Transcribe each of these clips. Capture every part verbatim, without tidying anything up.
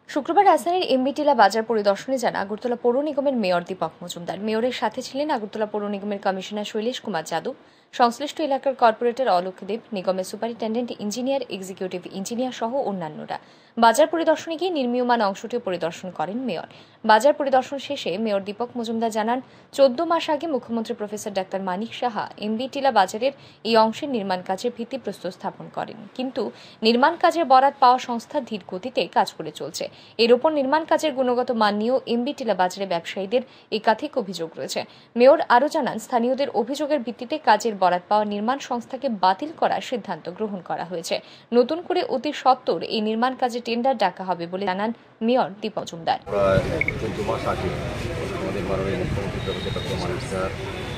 শুক্রবার রাজধানীর এমবি টিলা বাজার পরিদর্শনে যান আগরতলা পৌর নিগমের মেয়র দীপক মজুমদার। মেয়রের সাথে ছিলেন আগরতলা পৌর নিগমের কমিশনার শৈলেশ কুমার যাদব, সংশ্লিষ্ট এলাকার কর্পোরেটর অলোক দেব, নিগমের সুপারিনটেন্ডেন্ট ইঞ্জিনিয়ার, এক্সিকিউটিভ ইঞ্জিনিয়ার সহ অন্যান্যরা। বাজার পরিদর্শনে গিয়ে নির্মীয়মান অংশটিও পরিদর্শন করেন মেয়র। বাজার পরিদর্শন শেষে মেয়র দীপক মজুমদার জানান, চোদ্দ মাস আগে মুখ্যমন্ত্রী professor doctor Manik Saha MB Tila বাজারের এই অংশের নির্মাণ কাজের ভিত্তিপ্রস্তর স্থাপন করেন, কিন্তু নির্মাণ কাজের বরাত পাওয়া সংস্থা ধীর গতিতে কাজ করে চলছে। এর উপর নির্মাণ কাজের গুণগত মান নিয়েও এমবি টিলা বাজারে ব্যবসায়ীদের একাধিক অভিযোগ রয়েছে। মেয়র আরও জানান, স্থানীয়দের অভিযোগের ভিত্তিতে কাজের বরাত পাওয়া নির্মাণ সংস্থাকে বাতিল করার সিদ্ধান্ত গ্রহণ করা হয়েছে। নতুন করে অতি সত্বর এই নির্মাণ কাজে টেন্ডার ডাকা হবে বলে জানান মেয়র দীপক মজুমদার। চোদ্দ মাস আগে আমাদের মাননীয় মুখ্যমন্ত্রী professor doctor Manik sir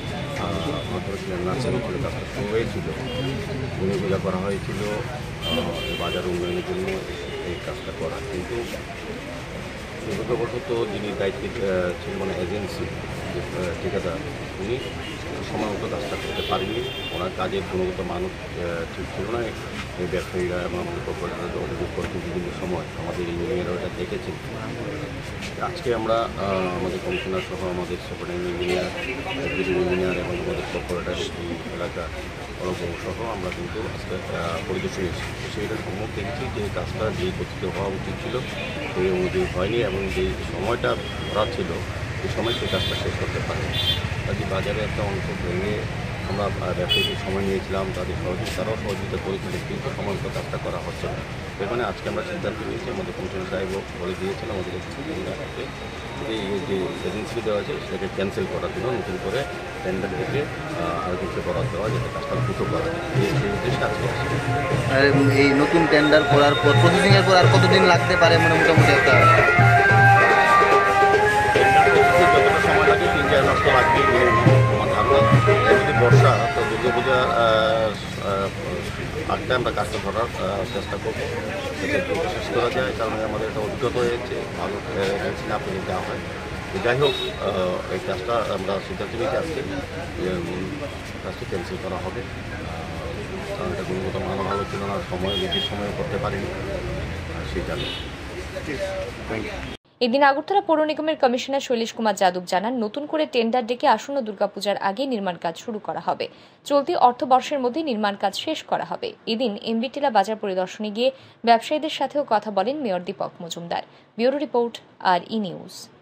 nursery ছিল, কাজটা শুরু হয়েছিল, ভূমি পূজা করা হয়েছিল বাজার উন্নয়নের জন্য এই কাজটা করা, কিন্তু দুর্ভাগ্যবশত যিনি দায়িত্বে ছিল মানে এজেন্সি যে ঠিকাদার, উনি সময় মতো কাজটা করতে পারেননি। ওনার কাজের গুণগত মান ঠিক ছিল না। এই ব্যবসায়ীরা এবং আমাদের কর্পোরেটররা অভিযোগ করেছেন বিভিন্ন সময়, আমাদের ইঞ্জিনিয়াররা ওটা দেখেছেন। আজকে আমরা আমাদের কমিশনার সহ আমাদের সুপারিনটেন্ডেন্ট ইঞ্জিনিয়ার, এক্সিকিউটিভ ইঞ্জিনিয়ার এবং আমাদের কর্পোরেটর এই এলাকা অরবৌ সহ আমরা কিন্তু আজকে পরিদর্শনে এসেছি। সেইটার সম্মুখ দেখেছি যে কাজটা যে গতিতে হওয়া উচিত ছিল সেই অনুযায়ী হয়নি, এবং যে সময়টা ধরা ছিল এই সময় সেই কাজটা শেষ করতে পারেনি। কাজে বাজারে একটা অংশ ভেঙে আমরা ব্যবসায়ীদের সময় নিয়েছিলাম, তাদের সহযোগিতা তারাও সহযোগিতা করেছিলেন, কিন্তু সময় মতো কাজটা করা হচ্ছে না। এর মানে আজকে আমরা সিদ্ধান্ত নিয়েছি, আমাদের কমিশনার সাহেবও বলে দিয়েছিলাম আমাদের এক্সিকিউটিভকে যে এই যে এজেন্সি দেওয়া আছে সেটাকে ক্যান্সেল করার জন্য নতুন করে টেন্ডার থেকে আরও কিছু বরাদ দেওয়া, যাতে কাজটা দ্রুত করা যায়, এই সেই উদ্দেশ্যে আজকে আসছে। আর এই নতুন টেন্ডার করার পর প্রসেসিংয়ের পর আর কতদিন লাগতে পারে মানে মোটামুটি একটা যতটা সময় লাগে তিন চার মাস তো লাগবে আমার ধারণা। যদি বর্ষা তো দুর্গাপূজা আগটা আমরা কাজটা ধরার চেষ্টা করবো, যাতে দ্রুত শেষ করা যায়, কারণ আমাদের একটা অভিজ্ঞতা হয়েছে ভালো ভ্যাকসিন আপনি দেওয়া হয়। যাই হোক, এই কাজটা আমরা সিদ্ধান্ত নিয়েছি আজকে কাজটা ক্যান্সেল করা হবে, কারণ এটা গুণগত মান ভালো ছিল না, সময় বেশির সময় করতে পারিনি সেই কারণে। Thank you. এদিন আগরতলা পৌর নিগমের কমিশনার শৈলেশ কুমার যাদব জানান, নতুন করে টেন্ডার ডেকে আসন্ন দুর্গাপূজার আগে নির্মাণ কাজ শুরু করা হবে। চলতি অর্থবর্ষের মধ্যে নির্মাণ কাজ শেষ করা হবে। এদিন এমবি টিলা বাজার পরিদর্শনে গিয়ে ব্যবসায়ীদের সাথেও কথা বলেন mayor Dipak Majumdar. Bureau report, R E news.